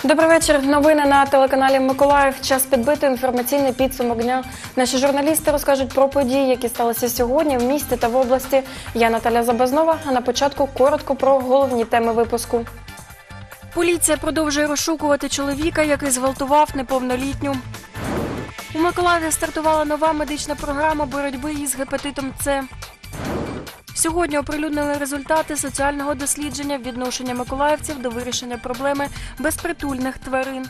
Добрий вечір. Новини на телеканалі Миколаїв. Час підбити інформаційний підсумок дня. Наші журналісти розкажуть про події, які сталися сьогодні в місті та в області. Я Наталя Забазнова, а на початку коротко про головні теми випуску. Поліція продовжує розшукувати чоловіка, який зґвалтував неповнолітню. У Миколаєві стартувала нова медична програма боротьби із гепатитом С. Сьогодні оприлюднили результати соціального дослідження відношення миколаївців до вирішення проблеми безпритульних тварин.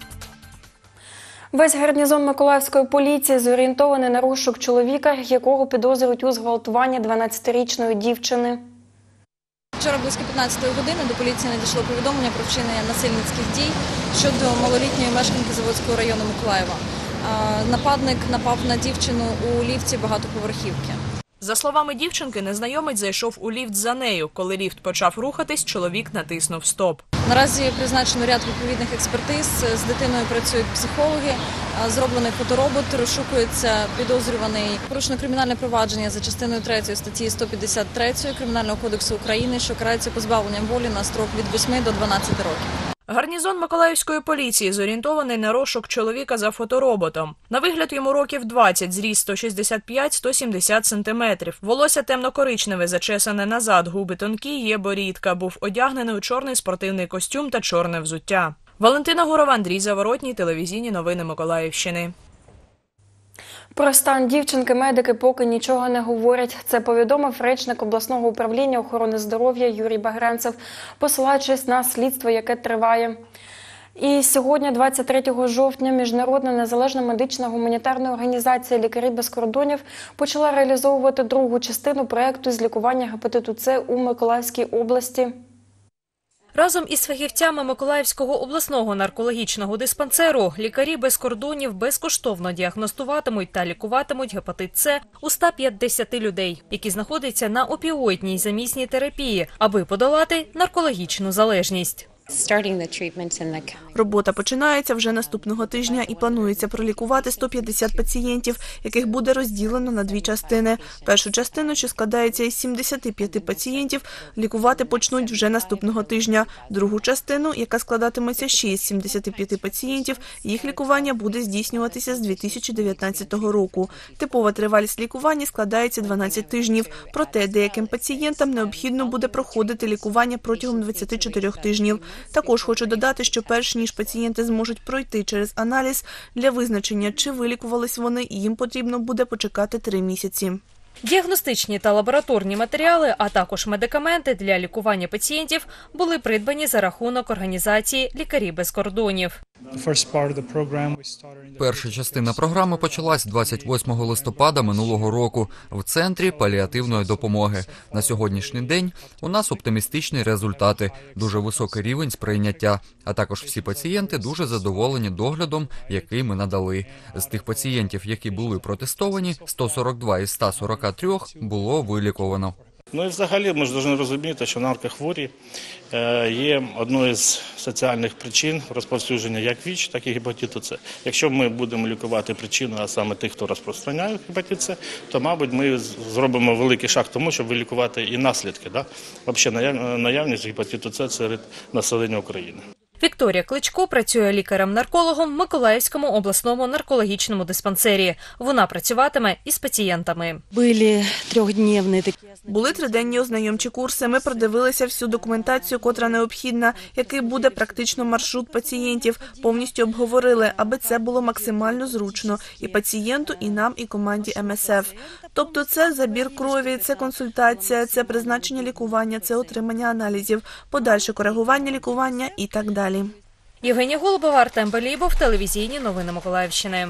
Весь гарнізон Миколаївської поліції зорієнтований на розшук чоловіка, якого підозрюють у зґвалтуванні 12-річної дівчини. Вчора близько 15-ї години до поліції надійшло повідомлення про вчинення насильницьких дій щодо малолітньої мешканки Заводського району Миколаєва. Нападник напав на дівчину у ліфті багатоповерхівки. За словами дівчинки, незнайомець зайшов у ліфт за нею. Коли ліфт почав рухатись, чоловік натиснув стоп. Наразі призначено ряд відповідних експертиз. З дитиною працюють психологи, зроблений фоторобот, розшукується підозрюваний. Порушено кримінальне провадження за частиною 3 статті 153 Кримінального кодексу України, що карається позбавленням волі на строк від 8 до 12 років. Гарнізон Миколаївської поліції зорієнтований на розшук чоловіка за фотороботом. На вигляд йому років 20, зріст 165-170 см. Волосся темно-коричневе, зачесане назад, губи тонкі, є борідка. Був одягнений у чорний спортивний костюм та чорне взуття. Валентина Гурова, Андрій Заворотній, телевізійні новини Миколаївщини. Про стан дівчинки медики поки нічого не говорять. Це повідомив речник обласного управління охорони здоров'я Юрій Багрянцев, посилаючись на слідство, яке триває. І сьогодні, 23 жовтня, Міжнародна незалежна медична гуманітарна організація «Лікарі без кордонів» почала реалізовувати другу частину проєкту з лікування гепатиту С у Миколаївській області. Разом із фахівцями Миколаївського обласного наркологічного диспансеру «Лікарі без кордонів» безкоштовно діагностуватимуть та лікуватимуть гепатит С у 150 людей, які знаходяться на опіоїдній замісній терапії, аби подолати наркологічну залежність. Робота починається вже наступного тижня і планується пролікувати 150 пацієнтів, яких буде розділено на дві частини. Першу частину, що складається із 75 пацієнтів, лікувати почнуть вже наступного тижня. Другу частину, яка складатиметься ще із 75 пацієнтів, їх лікування буде здійснюватися з 2019 року. Типова тривалість лікування складається 12 тижнів, проте деяким пацієнтам необхідно буде проходити лікування протягом 24 тижнів. Також хочу додати, що перш ніж пацієнти зможуть пройти через аналіз для визначення, чи вилікувались вони, їм потрібно буде почекати 3 місяці. Діагностичні та лабораторні матеріали, а також медикаменти для лікування пацієнтів були придбані за рахунок організації «Лікарі без кордонів». Перша частина програми почалась 28 листопада минулого року в Центрі паліативної допомоги. На сьогоднішній день у нас оптимістичні результати, дуже високий рівень сприйняття, а також всі пацієнти дуже задоволені доглядом, який ми надали. З тих пацієнтів, які були протестовані, 142 із 143 було виліковано. Ну і взагалі ми ж повинні розуміти, що наркохворі є одною з соціальних причин розповсюдження як ВІЧ, так і гепатиту С. Якщо ми будемо лікувати причину, а саме тих, хто розпространяє гепатит С, то, мабуть, ми зробимо великий шаг тому, щоб вилікувати і наслідки, взагалі наявність гепатиту С серед населення України. Вікторія Кличко працює лікарем-наркологом в Миколаївському обласному наркологічному диспансері. Вона працюватиме із пацієнтами. Були 3-денні ознайомчі курси. Ми продивилися всю документацію, котра необхідна, який буде практично маршрут пацієнтів. Повністю обговорили, аби це було максимально зручно і пацієнту, і нам, і команді МСФ. Тобто це забір крові, це консультація, це призначення лікування, це отримання аналізів, подальше коригування лікування і так далі. Євгенія Голубова, Артем Белібов, телевізійні новини Миколаївщини.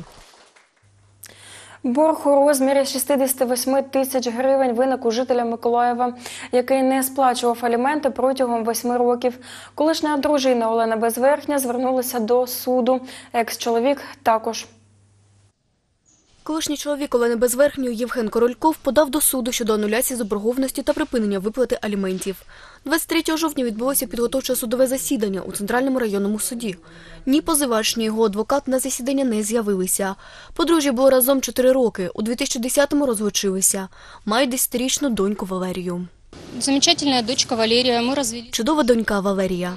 Борг у розмірі 68 тисяч гривень виник у жителя Миколаєва, який не сплачував аліменти протягом 8 років. Колишня дружина Олена Безверхня звернулася до суду. Екс-чоловік також. Колишній чоловік Олени Безверхньої Євген Корольков подав до суду щодо ануляції заборгованості та припинення виплати аліментів. 23 жовтня відбулося підготовче судове засідання у Центральному районному суді. Ні позивач, ні його адвокат на засідання не з'явилися. Подружжя було разом 4 роки, у 2010-му розлучилися. Мають 10-річну доньку Валерію. Замечательна дочка Валерія. Ми розвели. Чудова донька Валерія.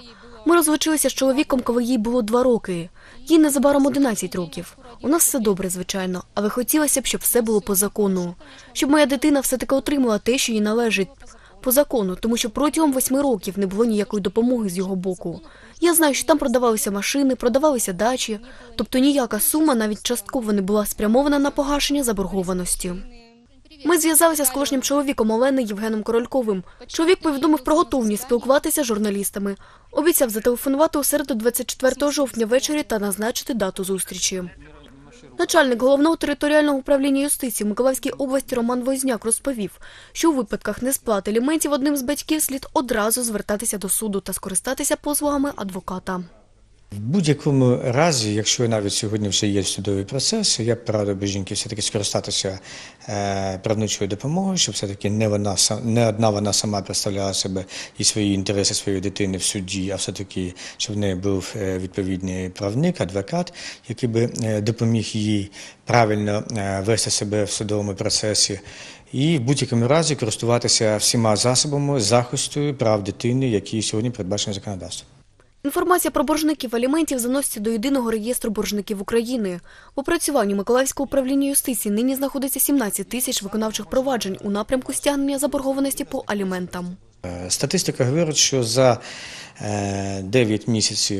Ми розлучилися з чоловіком, коли їй було 2 роки. Їй незабаром 11 років. У нас все добре, звичайно, але хотілося б, щоб все було по закону. Щоб моя дитина все-таки отримала те, що їй належить. По закону, тому що протягом 8 років не було ніякої допомоги з його боку. Я знаю, що там продавалися машини, продавалися дачі. Тобто ніяка сума навіть частково не була спрямована на погашення заборгованості. Ми зв'язалися з колишнім чоловіком Олени Євгеном Корольковим. Чоловік повідомив про готовність спілкуватися з журналістами. Обіцяв зателефонувати у середу 24 жовтня ввечері та назначити дату зустрічі. Начальник Головного територіального управління юстиції в Миколаївській області Роман Возняк розповів, що у випадках несплати аліментів одним з батьків слід одразу звертатися до суду та скористатися послугами адвоката. В будь-якому разі, якщо навіть сьогодні вже є судовий процес, я б порадив би жінки все-таки скористатися правничою допомогою, щоб все-таки не одна вона сама представляла себе і свої інтереси своєї дитини в суді, а все-таки, щоб в неї був відповідний правник, адвокат, який би допоміг їй правильно вести себе в судовому процесі. І в будь-якому разі користуватися всіма засобами захисту прав дитини, які сьогодні передбачені законодавством. Інформація про боржників аліментів заноситься до Єдиного реєстру боржників України. В опрацюванні Миколаївського управління юстиції нині знаходиться 17 тисяч виконавчих проваджень у напрямку стягнення заборгованості по аліментам. Статистика говорить, що за 9 місяців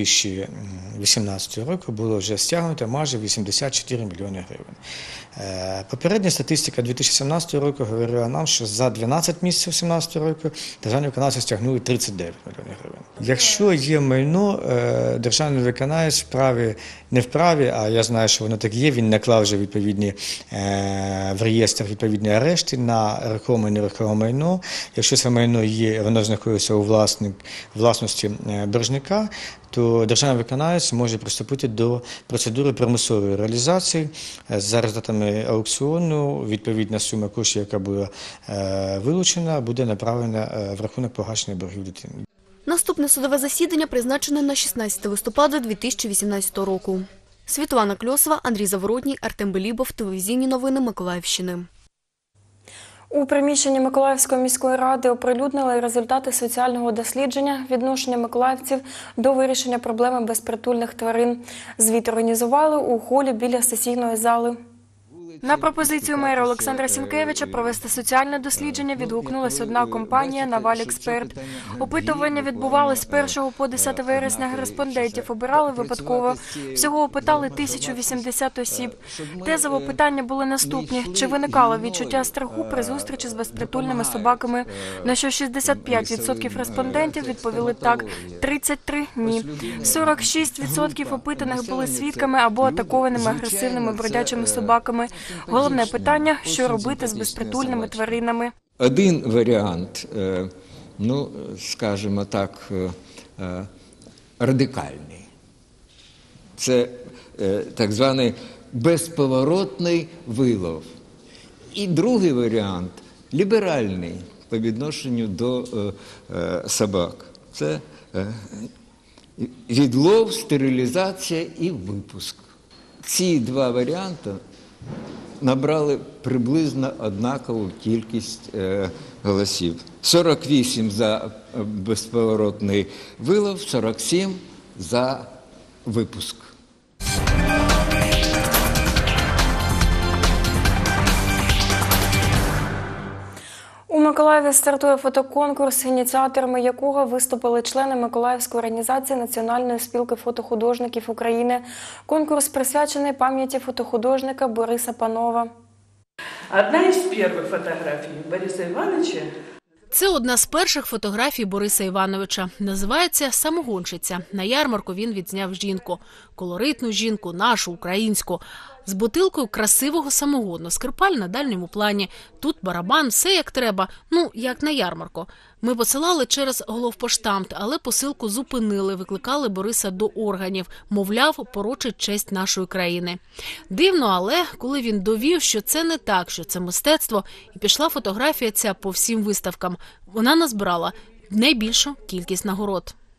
2018 року було вже стягнуто майже 84 мільйони гривень. Попередня статистика 2017 року говорила нам, що за 12 місяців 2017 року державні виконавці стягнули 39 мільйонів гривень. Якщо є майно, державний виконавець не вправі, а я знаю, що воно так є, він наклав вже відповідні в реєстр відповідні арешти на рухоме і нерухоме майно. Якщо це майно є, воно знаходиться у власності боржника, то державний виконавець може приступити до процедури примусової реалізації. За результатами аукціону відповідна сума коштів, яка була вилучена, буде направлена в рахунок погашення боргів дитини. Наступне судове засідання призначене на 16 листопада 2018 року. Світлана Кльосова, Андрій Заворотній, Артем Белібов, телевізійні новини Миколаївщини. У приміщенні Миколаївської міської ради оприлюднили результати соціального дослідження відношення миколаївців до вирішення проблеми безпритульних тварин. Звіт організували у холі біля сесійної зали. На пропозицію мера Олександра Сінкевича провести соціальне дослідження відгукнулася одна компанія «Наваль-Експерт». Опитування відбувалось з 1 по 10 вересня. Респондентів обирали випадково. Всього опитали 1080 осіб. Тезово питання були наступні. Чи виникало відчуття страху при зустрічі з безпритульними собаками? На що 65% респондентів відповіли так, 33 – ні. 46% опитаних були свідками або атакованими агресивними бродячими собаками. Головне питання – що робити з безпритульними тваринами. Один варіант, ну, скажімо так, радикальний. Це так званий безповоротний вилов. І другий варіант – ліберальний по відношенню до собак. Це відлов, стерилізація і випуск. Ці два варіанти набрали приблизно однакову кількість голосів. 48 за безповоротний вилов, 47 за випуск. У Миколаєві стартує фотоконкурс, ініціаторами якого виступили члени Миколаївської організації Національної спілки фотохудожників України. Конкурс присвячений пам'яті фотохудожника Бориса Панова. Одна із перших фотографій Бориса Івановича. Це одна з перших фотографій Бориса Івановича. Називається «Самогонщиця». На ярмарку він відзняв жінку. Колоритну жінку, нашу, українську. З бутилкою красивого самогону. Скрипаль на дальньому плані. Тут барабан, все як треба. Ну, як на ярмарку. Ми посилали через головпоштамт, але посилку зупинили, викликали Бориса до органів. Мовляв, порочить честь нашої країни. Дивно, але коли він довів, що це не так, що це мистецтво, і пішла фотографія ця по всім виставкам, вона назбирала найбільшу кількість нагород.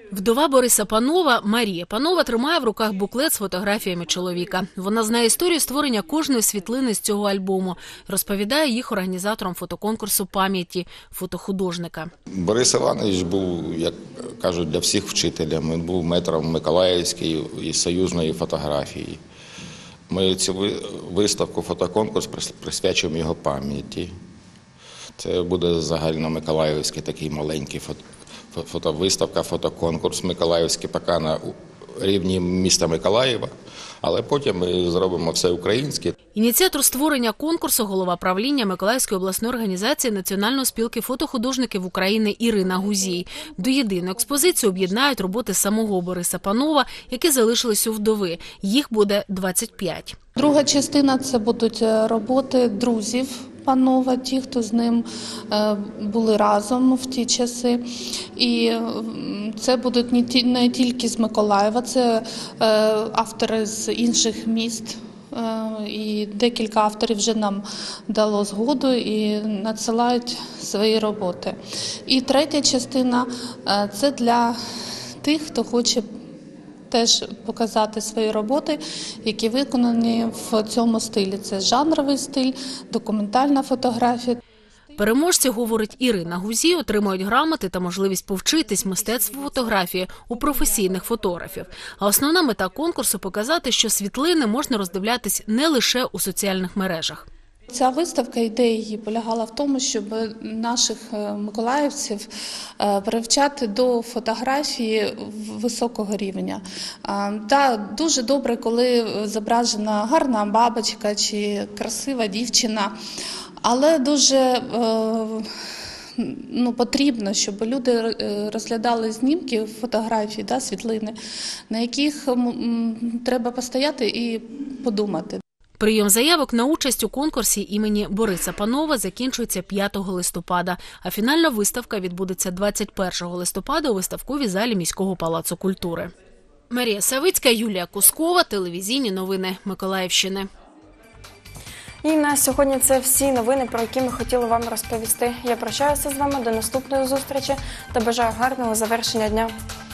Вдова Бориса Панова Марія Панова тримає в руках буклет з фотографіями чоловіка. Вона знає історію створення кожної світлини з цього альбому. Розповідає їх організатором фотоконкурсу пам'яті фотохудожника. Борис Іванович був, як кажуть, для всіх вчителем. Він був метром Миколаївської і союзної фотографії. Ми цю виставку, фотоконкурс присвячуємо його пам'яті. Це буде загальномиколаївський такий маленький фотовиставка, фотоконкурс миколаївський, поки на рівні міста Миколаєва, але потім ми зробимо всеукраїнське. Ініціатор створення конкурсу – голова правління Миколаївської обласної організації Національної спілки фотохудожників України Ірина Гузій. До єдиної експозиції об'єднають роботи самого Бориса Панова, які залишились у вдови. Їх буде 25. Друга частина – це будуть роботи друзів Панова, ті, хто з ним були разом в ті часи. І це будуть не тільки з Миколаєва, це автори з інших міст. І декілька авторів вже нам дало згоду і надсилають свої роботи. І третя частина – це для тих, хто хоче теж показати свої роботи, які виконані в цьому стилі. Це жанровий стиль, документальна фотографія. Переможці, говорить Ірина Гузій, отримують грамоти та можливість повчитись мистецтву фотографії у професійних фотографів. А основна мета конкурсу – показати, що світлини можна роздивлятись не лише у соціальних мережах. Ця виставка, ідея її полягала в тому, щоб наших миколаївців привчати до фотографії високого рівня. Та дуже добре, коли зображена гарна бабочка чи красива дівчина, але дуже потрібно, щоб люди розглядали знімки, фотографії, світлини, на яких треба постояти і подумати. Прийом заявок на участь у конкурсі імені Бориса Панова закінчується 5 листопада, а фінальна виставка відбудеться 21 листопада у виставковій залі міського палацу культури. Марія Савицька, Юлія Кускова, телевізійні новини Миколаївщини. І на сьогодні це всі новини, про які ми хотіли вам розповісти. Я прощаюся з вами до наступної зустрічі та бажаю гарного завершення дня.